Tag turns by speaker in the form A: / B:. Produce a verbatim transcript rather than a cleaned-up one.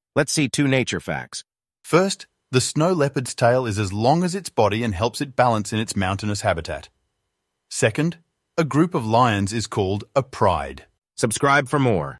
A: Let's see two nature facts.
B: First, the snow leopard's tail is as long as its body and helps it balance in its mountainous habitat. Second, a group of lions is called a pride.
A: Subscribe for more.